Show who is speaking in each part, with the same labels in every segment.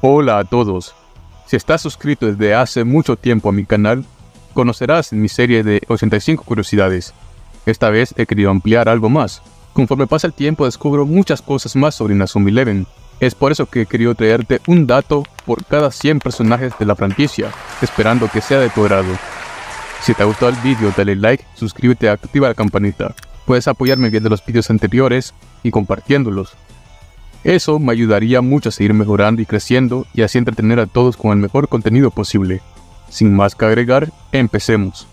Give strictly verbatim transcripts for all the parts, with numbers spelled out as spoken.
Speaker 1: Hola a todos. Si estás suscrito desde hace mucho tiempo a mi canal, conocerás mi serie de ochenta y cinco curiosidades. Esta vez he querido ampliar algo más. Conforme pasa el tiempo descubro muchas cosas más sobre Inazuma Eleven. Es por eso que he querido traerte un dato por cada cien personajes de la franquicia, esperando que sea de tu agrado. Si te ha gustado el vídeo dale like, suscríbete y activa la campanita. Puedes apoyarme viendo los vídeos anteriores y compartiéndolos. Eso me ayudaría mucho a seguir mejorando y creciendo y así entretener a todos con el mejor contenido posible. Sin más que agregar, empecemos.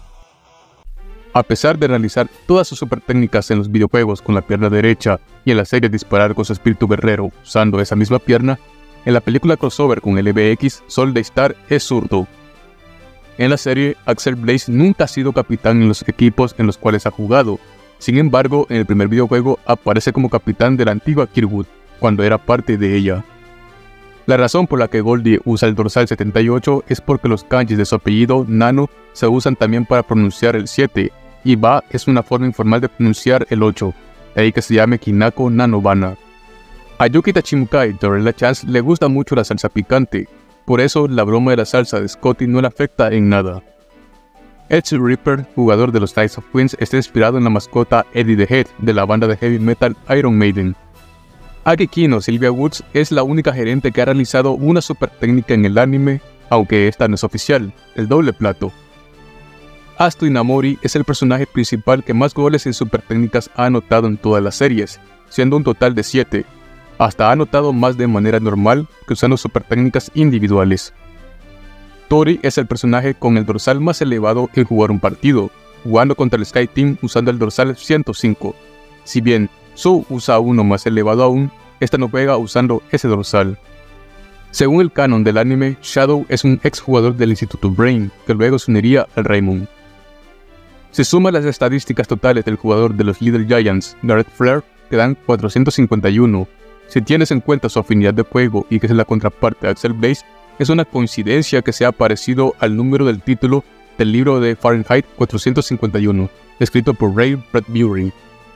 Speaker 1: A pesar de realizar todas sus super técnicas en los videojuegos con la pierna derecha y en la serie disparar con su espíritu guerrero usando esa misma pierna, en la película crossover con L B X, Sol Daystar es zurdo. En la serie, Axel Blaze nunca ha sido capitán en los equipos en los cuales ha jugado. Sin embargo, en el primer videojuego aparece como capitán de la antigua Kirkwood, cuando era parte de ella. La razón por la que Goldie usa el dorsal setenta y ocho es porque los kanjis de su apellido, Nano, se usan también para pronunciar el siete, y Ba es una forma informal de pronunciar el ocho, de ahí que se llame Kinako Nanovana. A Yuki Tachimukai de Umbrella Chance le gusta mucho la salsa picante, por eso la broma de la salsa de Scotty no le afecta en nada. Edge Reaper, jugador de los Knights of Queens, está inspirado en la mascota Eddie the Head de la banda de heavy metal Iron Maiden. Aki Kino Sylvia Woods es la única gerente que ha realizado una super técnica en el anime, aunque esta no es oficial, el doble plato. Asto Inamori es el personaje principal que más goles en super técnicas ha anotado en todas las series, siendo un total de siete. Hasta ha anotado más de manera normal que usando super técnicas individuales. Tori es el personaje con el dorsal más elevado en jugar un partido, jugando contra el Sky Team usando el dorsal ciento cinco. Si bien Zou usa uno más elevado aún, esta no juega usando ese dorsal. Según el canon del anime, Shadow es un ex jugador del Instituto Brain, que luego se uniría al Raimon. Si sumas las estadísticas totales del jugador de los Little Giants, Gareth Flare, te dan cuatrocientos cincuenta y uno. Si tienes en cuenta su afinidad de juego y que es la contraparte de Axel Blaze, es una coincidencia que sea parecido al número del título del libro de Fahrenheit cuatrocientos cincuenta y uno, escrito por Ray Bradbury.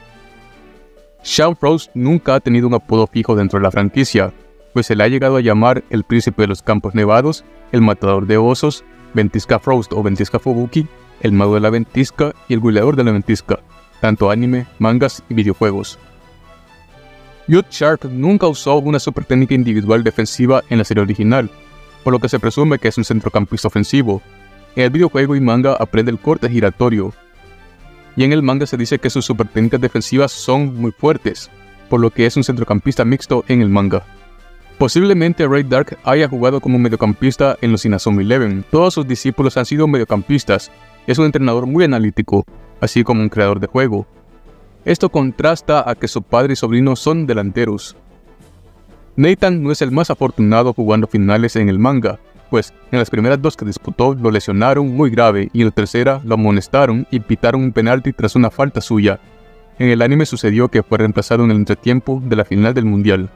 Speaker 1: Shawn Frost nunca ha tenido un apodo fijo dentro de la franquicia, pues se le ha llegado a llamar el príncipe de los campos nevados, el matador de osos, Ventisca Frost o Ventisca Fubuki, el mago de la ventisca y el goleador de la ventisca, tanto anime, mangas y videojuegos. Youth Shark nunca usó una super técnica individual defensiva en la serie original, por lo que se presume que es un centrocampista ofensivo. En el videojuego y manga aprende el corte giratorio, y en el manga se dice que sus super técnicas defensivas son muy fuertes, por lo que es un centrocampista mixto en el manga. Posiblemente Ray Dark haya jugado como mediocampista en los Inazuma Eleven. Todos sus discípulos han sido mediocampistas. Es un entrenador muy analítico, así como un creador de juego. Esto contrasta a que su padre y sobrino son delanteros. Nathan no es el más afortunado jugando finales en el manga, pues en las primeras dos que disputó lo lesionaron muy grave y en la tercera lo amonestaron y pitaron un penalti tras una falta suya. En el anime sucedió que fue reemplazado en el entretiempo de la final del mundial.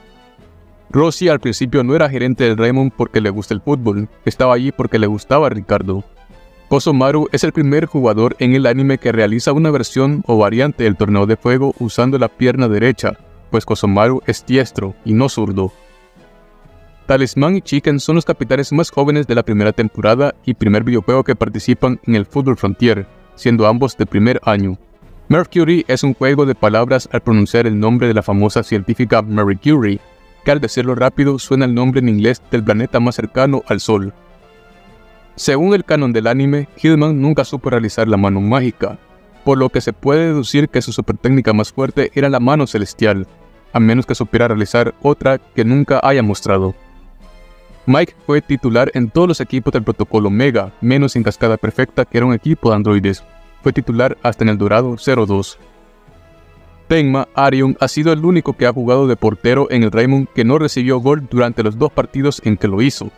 Speaker 1: Rosie al principio no era gerente del Raimon porque le gusta el fútbol, estaba allí porque le gustaba a Ricardo. Kosomaru es el primer jugador en el anime que realiza una versión o variante del torneo de fuego usando la pierna derecha, pues Kosomaru es diestro y no zurdo. Talisman y Chicken son los capitanes más jóvenes de la primera temporada y primer videojuego que participan en el Football Frontier, siendo ambos de primer año. Mercury es un juego de palabras al pronunciar el nombre de la famosa científica Marie Curie, que al decirlo rápido suena el nombre en inglés del planeta más cercano al Sol. Según el canon del anime, Hillman nunca supo realizar la mano mágica, por lo que se puede deducir que su super técnica más fuerte era la mano celestial, a menos que supiera realizar otra que nunca haya mostrado. Mike fue titular en todos los equipos del protocolo Omega, menos en Cascada Perfecta, que era un equipo de androides. Fue titular hasta en el Dorado cero dos. Tenma Arion ha sido el único que ha jugado de portero en el Raimon que no recibió gol durante los dos partidos en que lo hizo.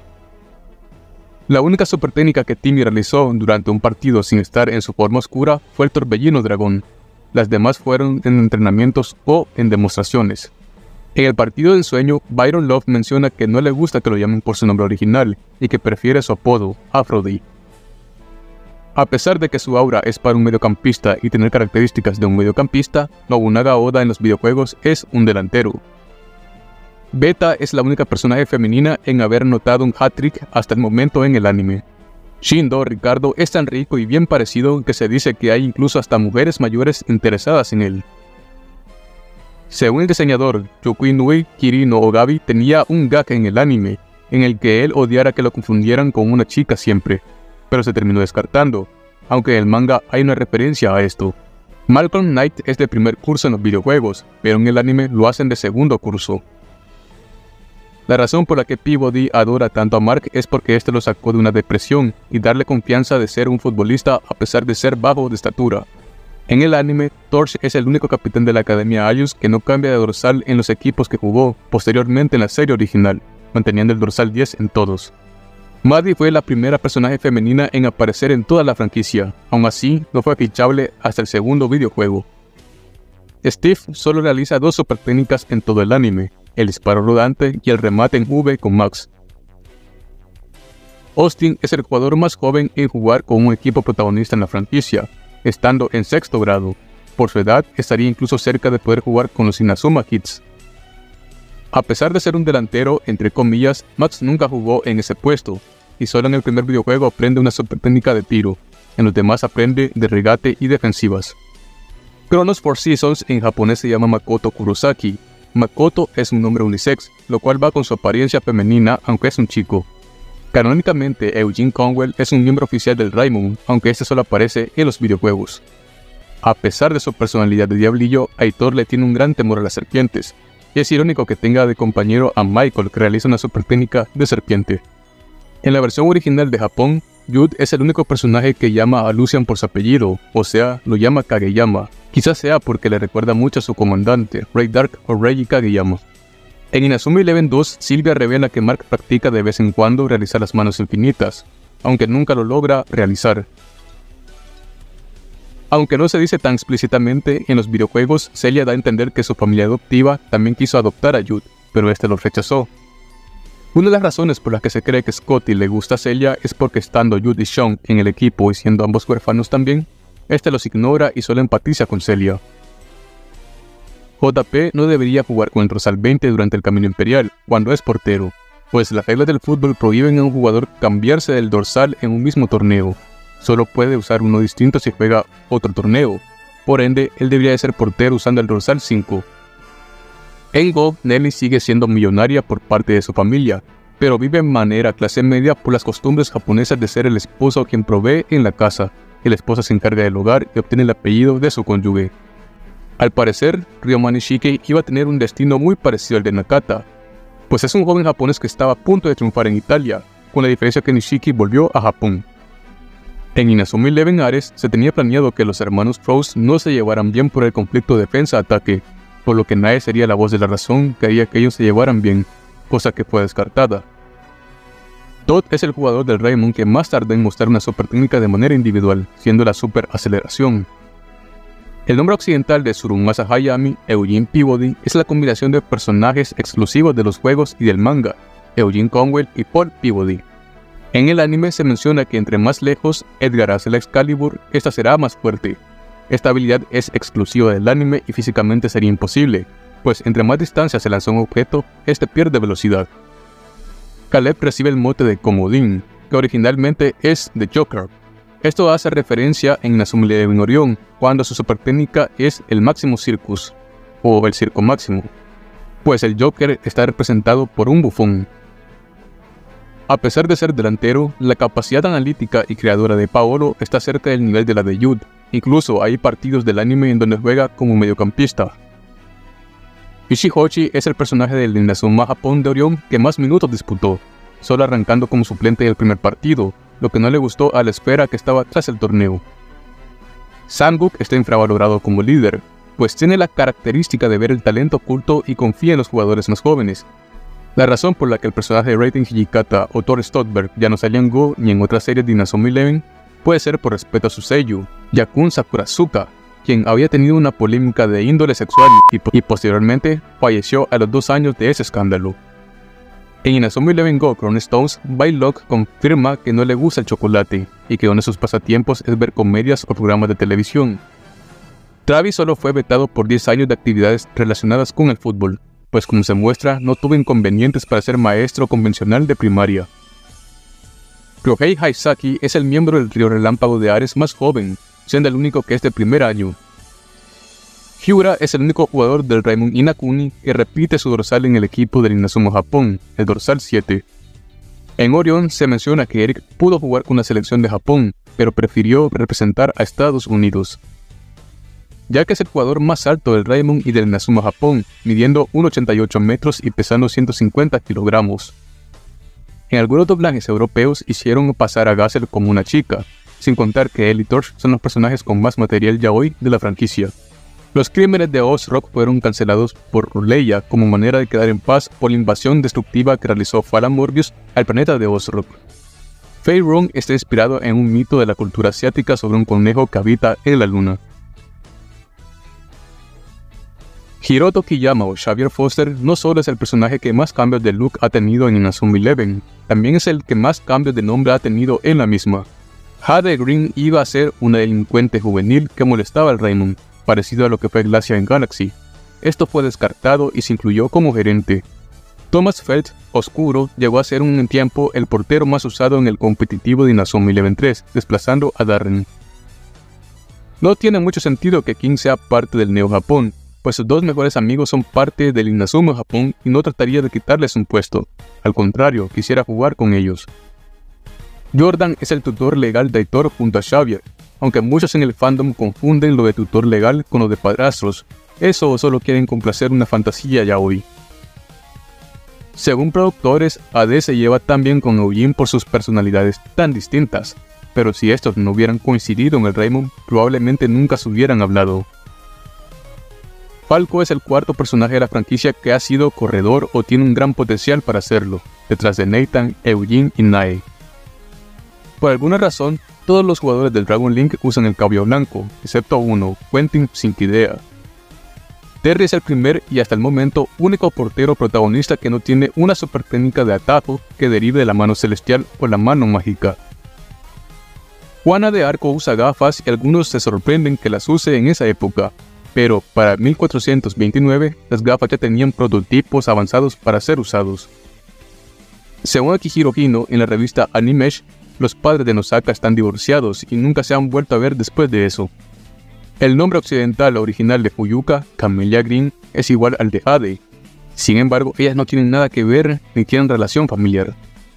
Speaker 1: La única super técnica que Timmy realizó durante un partido sin estar en su forma oscura fue el Torbellino Dragón. Las demás fueron en entrenamientos o en demostraciones. En el partido de ensueño, Byron Love menciona que no le gusta que lo llamen por su nombre original y que prefiere su apodo, Aphrodite. A pesar de que su aura es para un mediocampista y tener características de un mediocampista, Nobunaga Oda en los videojuegos es un delantero. Beta es la única personaje femenina en haber anotado un hat-trick hasta el momento en el anime. Shindo Ricardo es tan rico y bien parecido que se dice que hay incluso hasta mujeres mayores interesadas en él. Según el diseñador, Yukinui Kirino Ogabi tenía un gag en el anime, en el que él odiara que lo confundieran con una chica siempre, pero se terminó descartando, aunque en el manga hay una referencia a esto. Malcolm Knight es de primer curso en los videojuegos, pero en el anime lo hacen de segundo curso. La razón por la que Peabody adora tanto a Mark es porque este lo sacó de una depresión y darle confianza de ser un futbolista a pesar de ser bajo de estatura. En el anime, Torch es el único capitán de la Academia Ayus que no cambia de dorsal en los equipos que jugó posteriormente en la serie original, manteniendo el dorsal diez en todos. Maddie fue la primera personaje femenina en aparecer en toda la franquicia, aún así no fue fichable hasta el segundo videojuego. Steve solo realiza dos super técnicas en todo el anime, el disparo rodante y el remate en V con Max. Austin es el jugador más joven en jugar con un equipo protagonista en la franquicia, estando en sexto grado. Por su edad, estaría incluso cerca de poder jugar con los Inazuma Kids. A pesar de ser un delantero, entre comillas, Max nunca jugó en ese puesto, y solo en el primer videojuego aprende una super técnica de tiro, en los demás aprende de regate y defensivas. Chronos Four Seasons en japonés se llama Makoto Kurosaki. Makoto es un nombre unisex, lo cual va con su apariencia femenina aunque es un chico. Canónicamente, Eugene Conwell es un miembro oficial del Raimon, aunque este solo aparece en los videojuegos. A pesar de su personalidad de diablillo, Aitor le tiene un gran temor a las serpientes, y es irónico que tenga de compañero a Michael, que realiza una super técnica de serpiente. En la versión original de Japón, Jude es el único personaje que llama a Lucian por su apellido, o sea, lo llama Kageyama. Quizás sea porque le recuerda mucho a su comandante, Ray Dark o Reiji Kageyama. En Inazuma Eleven dos, Sylvia revela que Mark practica de vez en cuando realizar las manos infinitas, aunque nunca lo logra realizar. Aunque no se dice tan explícitamente, en los videojuegos Celia da a entender que su familia adoptiva también quiso adoptar a Jude, pero este lo rechazó. Una de las razones por las que se cree que Scotty le gusta a Celia es porque estando Jude y Sean en el equipo y siendo ambos huérfanos también, este los ignora y solo empatiza con Celia. J P no debería jugar con el dorsal veinte durante el Camino Imperial, cuando es portero, pues las reglas del fútbol prohíben a un jugador cambiarse del dorsal en un mismo torneo. Solo puede usar uno distinto si juega otro torneo, por ende, él debería de ser portero usando el dorsal cinco. En Go, Nelly sigue siendo millonaria por parte de su familia, pero vive en manera clase media por las costumbres japonesas de ser el esposo quien provee en la casa, y la esposa se encarga del hogar y obtiene el apellido de su cónyuge. Al parecer, Ryoma Nishiki iba a tener un destino muy parecido al de Nakata, pues es un joven japonés que estaba a punto de triunfar en Italia, con la diferencia que Nishiki volvió a Japón. En Inazuma Eleven Ares se tenía planeado que los hermanos Rose no se llevaran bien por el conflicto defensa-ataque, por lo que Nae sería la voz de la razón que haría que ellos se llevaran bien, cosa que fue descartada. Todd es el jugador del Raimon que más tardó en mostrar una super técnica de manera individual, siendo la super aceleración. El nombre occidental de Surumasa Hayami, Eugene Peabody, es la combinación de personajes exclusivos de los juegos y del manga, Eugene Conwell y Paul Peabody. En el anime se menciona que entre más lejos Edgar hace la Excalibur, esta será más fuerte. Esta habilidad es exclusiva del anime y físicamente sería imposible, pues entre más distancia se lanza un objeto, este pierde velocidad. Caleb recibe el mote de Comodín, que originalmente es de Joker. Esto hace referencia en Inazuma Eleven Orion, cuando su super técnica es el Maximus Circus, o el Circo Máximo, pues el Joker está representado por un bufón. A pesar de ser delantero, la capacidad analítica y creadora de Paolo está cerca del nivel de la de Jude. Incluso hay partidos del anime en donde juega como mediocampista. Ishihochi es el personaje del Inazuma Japón de Orion que más minutos disputó, solo arrancando como suplente del primer partido, lo que no le gustó a la esfera que estaba tras el torneo. Sanguk está infravalorado como líder, pues tiene la característica de ver el talento oculto y confía en los jugadores más jóvenes. La razón por la que el personaje de Raiden Hijikata o Thor Stodberg ya no sale en Go ni en otras series de Inazuma Eleven puede ser por respeto a su seiyū, Yakun Sakurazuka, quien había tenido una polémica de índole sexual y, y posteriormente falleció a los dos años de ese escándalo. En Inazuma Eleven Go Crown Stones, Bailock confirma que no le gusta el chocolate y que uno de sus pasatiempos es ver comedias o programas de televisión. Travis solo fue vetado por diez años de actividades relacionadas con el fútbol. pues como se muestra, no tuvo inconvenientes para ser maestro convencional de primaria. Ryohei Haizaki es el miembro del trío Relámpago de Ares más joven, siendo el único que es de primer año. Hyura es el único jugador del Raimon Inakuni que repite su dorsal en el equipo del Inazuma Japón, el dorsal siete. En Orion se menciona que Eric pudo jugar con la selección de Japón, pero prefirió representar a Estados Unidos, ya que es el jugador más alto del Raimon y del Inazuma Japón, midiendo uno coma ochenta y ocho metros y pesando ciento cincuenta kilogramos. En algunos doblajes europeos hicieron pasar a Gazelle como una chica, sin contar que él y Torch son los personajes con más material yaoi de la franquicia. Los crímenes de Oz-Rock fueron cancelados por Leia como manera de quedar en paz por la invasión destructiva que realizó Falan Morbius al planeta de Oz-Rock. Fei Rong está inspirado en un mito de la cultura asiática sobre un conejo que habita en la luna. Hiroto Kiyama o Xavier Foster no solo es el personaje que más cambios de look ha tenido en Inazuma Eleven, también es el que más cambios de nombre ha tenido en la misma. Jade Green iba a ser una delincuente juvenil que molestaba al Raimon, parecido a lo que fue Glacia en Galaxy. Esto fue descartado y se incluyó como gerente. Thomas Felt, Oscuro, llegó a ser un tiempo el portero más usado en el competitivo de Inazuma Eleven tres, desplazando a Darren. No tiene mucho sentido que King sea parte del Neo Japón, pues sus dos mejores amigos son parte del Inazuma Japón y no trataría de quitarles un puesto. Al contrario, quisiera jugar con ellos. Jordan es el tutor legal de Aitor junto a Xavier, aunque muchos en el fandom confunden lo de tutor legal con lo de padrastros. Eso o solo quieren complacer una fantasía yaoi. Según productores, A D se lleva tan bien con Eugene por sus personalidades tan distintas, pero si estos no hubieran coincidido en el Raimon, probablemente nunca se hubieran hablado. Falco es el cuarto personaje de la franquicia que ha sido corredor o tiene un gran potencial para hacerlo, detrás de Nathan, Eugene y Nae. Por alguna razón, todos los jugadores del Dragon Link usan el cabello blanco, excepto uno, Quentin Sinkidea. Terry es el primer y hasta el momento único portero protagonista que no tiene una super técnica de atajo que derive de la mano celestial o la mano mágica. Juana de Arco usa gafas y algunos se sorprenden que las use en esa época, pero para mil cuatrocientos veintinueve las gafas ya tenían prototipos avanzados para ser usados. Según Akihiro Hino en la revista Animesh, los padres de Nosaka están divorciados y nunca se han vuelto a ver después de eso. El nombre occidental original de Fuyuka, Camellia Green, es igual al de Jade. Sin embargo, ellas no tienen nada que ver ni tienen relación familiar.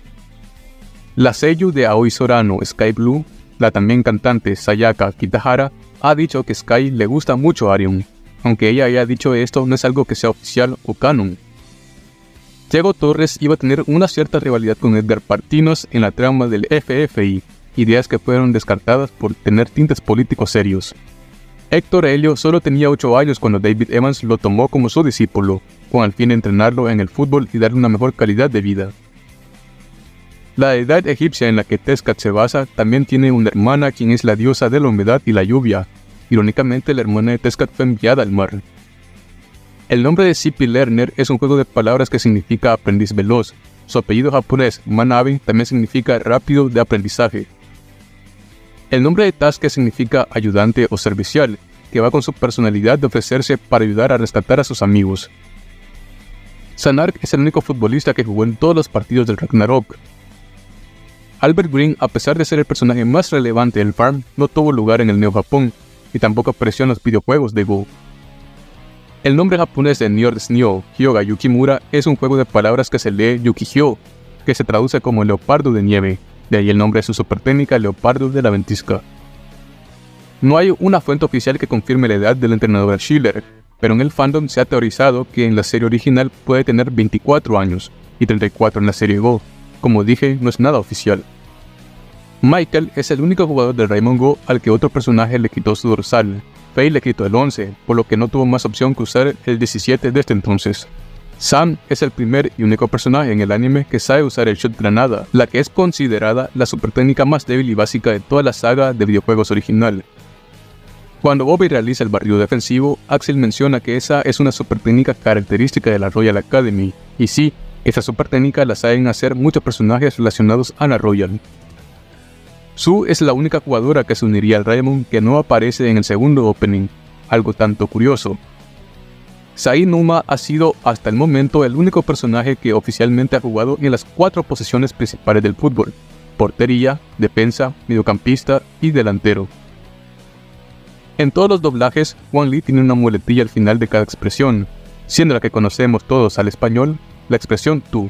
Speaker 1: La seiyuu de Aoi Sorano, Sky Blue, la también cantante Sayaka Kitahara, ha dicho que Sky le gusta mucho a Arion. Aunque ella haya dicho esto, no es algo que sea oficial o canon. Diego Torres iba a tener una cierta rivalidad con Edgar Partinos en la trama del F F I, ideas que fueron descartadas por tener tintes políticos serios. Héctor Helio solo tenía ocho años cuando David Evans lo tomó como su discípulo, con el fin de entrenarlo en el fútbol y darle una mejor calidad de vida. La deidad egipcia en la que Tezcat se basa también tiene una hermana quien es la diosa de la humedad y la lluvia. Irónicamente, la hermana de Tezcat fue enviada al mar. El nombre de C P Lerner es un juego de palabras que significa aprendiz veloz. Su apellido japonés, Manabe, también significa rápido de aprendizaje. El nombre de Tasuke significa ayudante o servicial, que va con su personalidad de ofrecerse para ayudar a rescatar a sus amigos. Sanark es el único futbolista que jugó en todos los partidos del Ragnarok. Albert Green, a pesar de ser el personaje más relevante del Farm, no tuvo lugar en el Neo Japón, y tampoco apareció en los videojuegos de Go. El nombre japonés de Njord Snyo, Hyoga Yukimura, es un juego de palabras que se lee Yukihyo, que se traduce como leopardo de nieve, de ahí el nombre de su super técnica leopardo de la ventisca. No hay una fuente oficial que confirme la edad del entrenador Schiller, pero en el fandom se ha teorizado que en la serie original puede tener veinticuatro años, y treinta y cuatro en la serie Go. Como dije, no es nada oficial. Michael es el único jugador de Raimon Go al que otro personaje le quitó su dorsal. Faye le quitó el once, por lo que no tuvo más opción que usar el diecisiete desde entonces. Sam es el primer y único personaje en el anime que sabe usar el Shot Granada, la que es considerada la super técnica más débil y básica de toda la saga de videojuegos original. Cuando Bobby realiza el barrido defensivo, Axel menciona que esa es una super técnica característica de la Royal Academy, y sí, esta super técnica la saben hacer muchos personajes relacionados a la Royal. Sue es la única jugadora que se uniría al Raimon que no aparece en el segundo opening, algo tanto curioso. Saeed Numa ha sido hasta el momento el único personaje que oficialmente ha jugado en las cuatro posiciones principales del fútbol: portería, defensa, mediocampista y delantero. En todos los doblajes, Wang Li tiene una muletilla al final de cada expresión, siendo la que conocemos todos al español la expresión tú.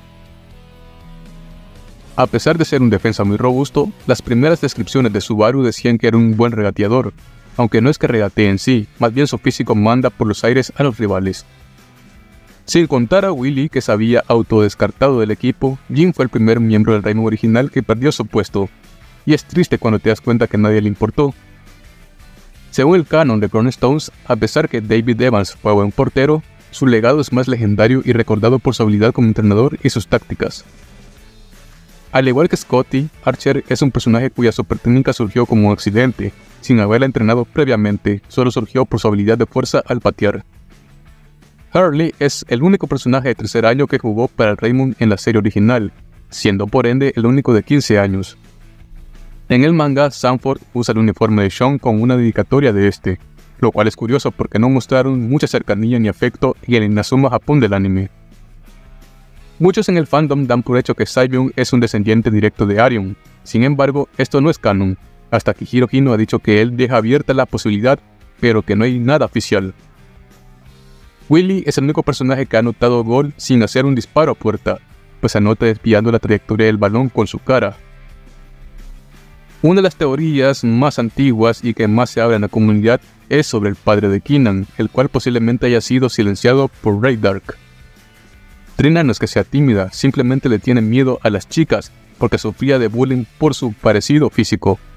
Speaker 1: A pesar de ser un defensa muy robusto, las primeras descripciones de Subaru decían que era un buen regateador, aunque no es que regatee en sí, más bien su físico manda por los aires a los rivales. Sin contar a Willy, que se había autodescartado del equipo, Jin fue el primer miembro del Raymond original que perdió su puesto, y es triste cuando te das cuenta que a nadie le importó. Según el canon de Rolling Stones, a pesar que David Evans fue buen portero, su legado es más legendario y recordado por su habilidad como entrenador y sus tácticas. Al igual que Scotty, Archer es un personaje cuya super técnica surgió como un accidente, sin haberla entrenado previamente, solo surgió por su habilidad de fuerza al patear. Harley es el único personaje de tercer año que jugó para el Raymond en la serie original, siendo por ende el único de quince años. En el manga, Sanford usa el uniforme de Sean con una dedicatoria de este, lo cual es curioso porque no mostraron mucha cercanía ni afecto en el Inazuma Japón del anime. Muchos en el fandom dan por hecho que Saibyung es un descendiente directo de Arion, sin embargo, esto no es canon, hasta que Hiro Hino ha dicho que él deja abierta la posibilidad, pero que no hay nada oficial. Willy es el único personaje que ha anotado gol sin hacer un disparo a puerta, pues anota desviando la trayectoria del balón con su cara. Una de las teorías más antiguas y que más se habla en la comunidad es sobre el padre de Keenan, el cual posiblemente haya sido silenciado por Ray Dark. Trina no es que sea tímida, simplemente le tiene miedo a las chicas porque sufría de bullying por su parecido físico.